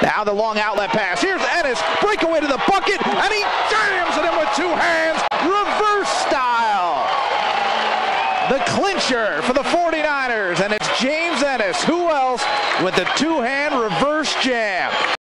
Now the long outlet pass. Here's Ennis. Breakaway to the bucket, and he jams it in with two hands. Reverse style. The clincher for the 49ers, and it's James Ennis. Who else with the two-hand reverse jam?